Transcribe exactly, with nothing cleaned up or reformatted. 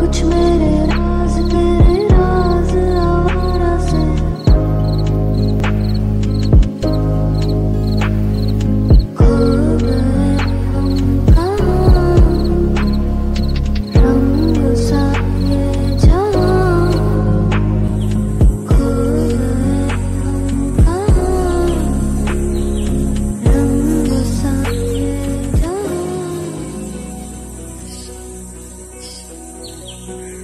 कुछ मेरे राज तेरे राज आवारा से खो गए हम कहाँ, रंग सा ये जहाँ खो गए हम कहाँ, रंग सा ये जहाँ।